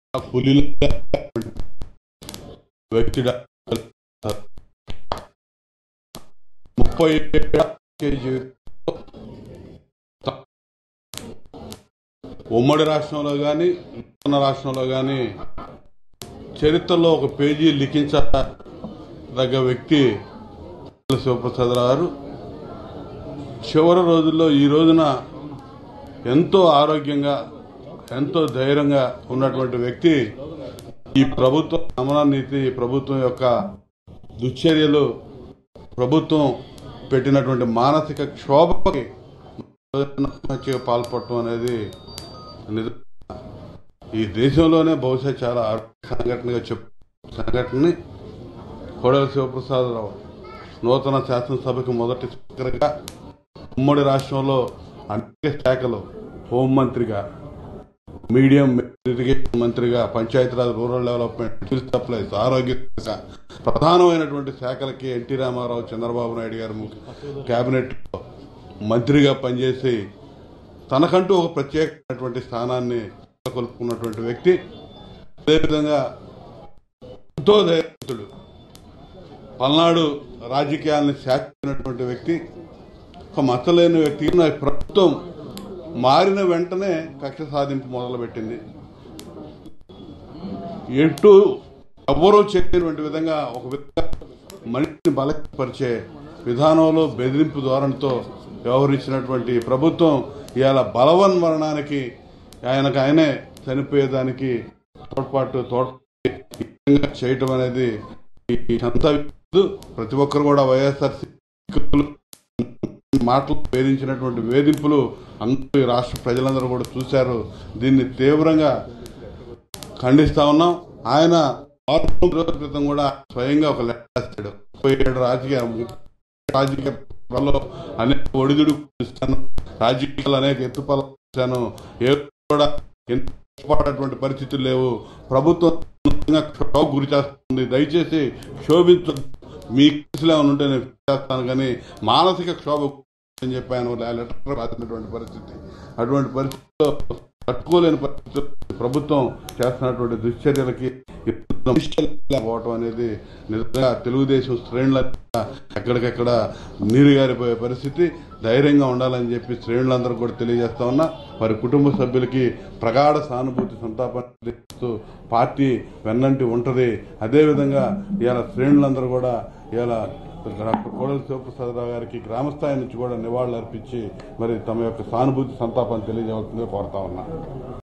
పులిల వ్యక్తి 37 కేజీ ఉమ్మడి రాష్ట్రంలో కానీ ఉన్న రాష్ట్రంలో కానీ చరిత్రలో ఒక పేజీ లిఖించదగ్గ వ్యక్తి శివప్రసాద్ గారు. చివరి రోజుల్లో ఈ రోజున ఎంతో ఆరోగ్యంగా ఎంతో ధైర్యంగా ఉన్నటువంటి వ్యక్తి ఈ ప్రభుత్వ అమల నీతి, ప్రభుత్వం యొక్క దుశ్చర్యలు, ప్రభుత్వం పెట్టినటువంటి మానసిక క్షోభకి పాల్పడటం అనేది ఈ దేశంలోనే బహుశా చాలా సంఘటనగా సంఘటనని కోడెల శివప్రసాదరావు నూతన శాసనసభకు మొదటి స్పీకర్గా, ఉమ్మడి రాష్ట్రంలో అనేక శాఖలు, హోంమంత్రిగా, మీడియం ఇరిగేషన్ మంత్రిగా, Panchayati Raj, rural development, civil supplies, ఆరోగ్య శాఖ, ప్రధానమైనటువంటి శాఖలకి ఎన్టీ రామారావు, చంద్రబాబు నాయుడు గారు కేబినెట్లో మంత్రిగా పనిచేసి తనకంటూ ఒక ప్రత్యేకమైనటువంటి స్థానాన్ని కొలుపుకున్నటువంటి వ్యక్తి. అదేవిధంగా ఎంతో ధైర్యవంతుడు, పల్నాడు రాజకీయాలను శాసించినటువంటి వ్యక్తి, ఒక మచ్చలేని వ్యక్తి. ప్రభుత్వం మారిన వెంటనే కక్ష సాధింపు మొదలుపెట్టింది. ఎటు ఎవ్వరూ చేయనటువంటి విధంగా ఒక విధంగా మనిషిని బలపరిచే విధానంలో బెదిరింపు ధోరణితో వ్యవహరించినటువంటి ప్రభుత్వం ఇవాళ బలవన్మరణానికి ఆయనే చనిపోయేదానికి తోడ్పాటు చేయటం అనేది ప్రతి ఒక్కరు కూడా వైఎస్ఆర్సీపీ మాటలు వేధించినటువంటి వేధింపులు అందరూ రాష్ట్ర ప్రజలందరూ కూడా చూశారు. దీన్ని తీవ్రంగా ఖండిస్తా ఉన్నాం. ఆయన 6 రోజుల క్రితం కూడా స్వయంగా ఒక లెటర్ రాశాడు. 37 రాజకీయాల్లో అనేక ఒడిదుడు ఇస్తాను, రాజకీయాలు అనేక ఎత్తుపల్లాను, ఏ కూడా ఎంతటువంటి పరిస్థితులు లేవు, ప్రభుత్వం క్షోభకు గురి చేస్తుంది, దయచేసి క్షోభించ, మీ కేసులు ఏమైనా ఉంటే నేను చేస్తాను కానీ మానసిక క్షోభ అని చెప్పి ఆయన లెటర్ రాసినటువంటి పరిస్థితి. అటువంటి పరిస్థితుల్లో తట్టుకోలేని పరిస్థితులు ప్రభుత్వం చేస్తున్నటువంటి దుశ్చర్యలకి పోవటం అనేది నిజంగా తెలుగుదేశం శ్రేణుల ఎక్కడికెక్కడ నీరు గారిపోయే పరిస్థితి. ధైర్యంగా ఉండాలని చెప్పి శ్రేణులందరూ కూడా తెలియజేస్తా ఉన్నా. వారి కుటుంబ సభ్యులకి ప్రగాఢ సానుభూతి, సంతాపాన్ని పార్టీ వెన్నంటి ఉంటుంది. అదేవిధంగా ఇవాళ శ్రేణులందరూ కూడా ఇవాళ డాక్టర్ కోడెల శివప్రసాదరావు గారికి గ్రామస్థాయి నుంచి కూడా నివాళులు అర్పించి మరి తమ యొక్క సానుభూతి, సంతాపాన్ని తెలియజేయాల్సిందిగా కోరుతా ఉన్నా.